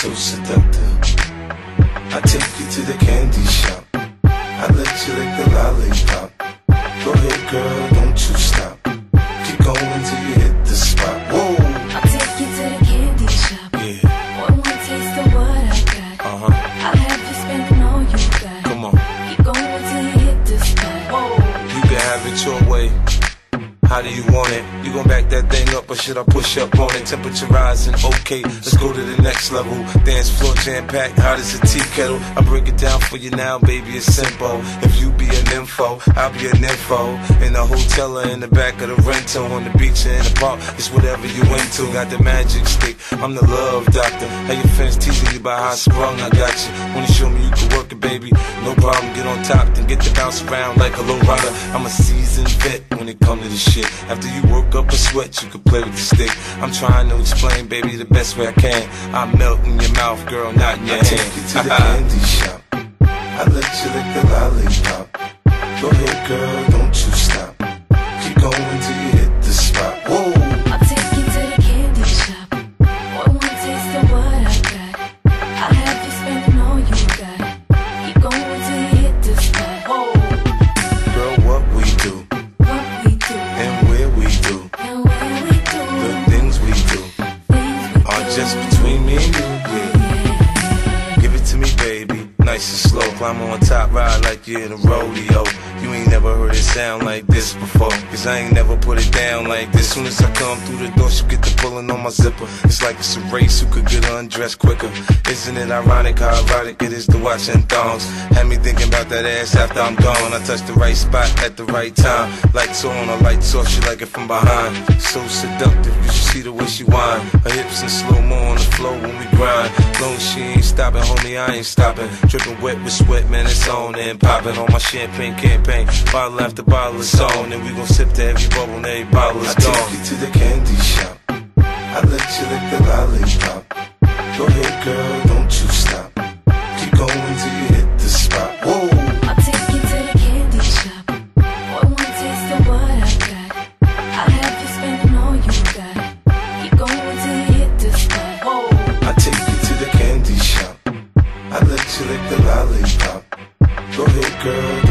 so seductive. I take you to the candy shop. I let you lick the lollipop. Go ahead, girl, don't you stop. Keep going till you hit the spot. Whoa! I'll take you to the candy shop. Yeah. One more taste of what I got. I'll have you spending all you got. Come on. Keep going till you hit the spot. Whoa! You can have it your way. How do you want it? You gon' back that thing up or should I push up on it? Temperature rising, okay, let's go to the next level. Dance floor jam-packed, hot as a tea kettle. I break it down for you now, baby, it's simple. If you be an info, I'll be an info. In the hotel or in the back of the rental, on the beach or in the park, it's whatever you into. Got the magic stick, I'm the love doctor. How your friends teasing you about how I sprung, I got you. Wanna show me you can work it, baby? No problem, get on top, then get to bounce around like a low rider. I'm a seasoned vet when it comes to this shit. After you work up a sweat, you can play with the stick. I'm trying to explain, baby, the best way I can. I melt in your mouth, girl, not in your hand. I take you to the candy shop. I let you lick the lollipop. Go ahead, girl, don't you stop. Keep going till you hit the spot. Whoa! I'll take you to the candy shop. One more taste of what I got. I'll have you spending all you got. Keep going till you hit the spot. Whoa! Girl, what we do, What we do, and where we do, and where we do, the things we do things we are do. just between me and you, yeah. Give it to me, baby, nice and slow. Climb on top, ride like you're in a rodeo. You ain't never heard it sound like this before, cause I ain't never put it down like this. Soon as I come through the door, she get the pulling on my zipper. It's like it's a race, who could get undressed quicker. Isn't it ironic how erotic it is to watch in thongs? Had me thinking about that ass after I'm gone. I touched the right spot at the right time. Lights on or lights off, she like it from behind. So seductive, you should see the way she whine. Her hips in slow-mo on the floor when we grind. Long as she ain't stopping, homie, I ain't stopping. Dripping wet with sweat, man, it's on and popping on my champagne campaign. Bottle after bottle is on, and we gon' sip to every bubble and every bottle is gone. I take you to the candy shop. I let you lick the lollipop. Go ahead, girl, don't you stop. Keep going till you hit the spot. Whoa! I'll take you to the candy shop. One more taste of what I got. I'll have you spending all you got. Keep going till you hit the spot. Whoa! I take you to the candy shop. I let you lick the lollipop. Go ahead, girl,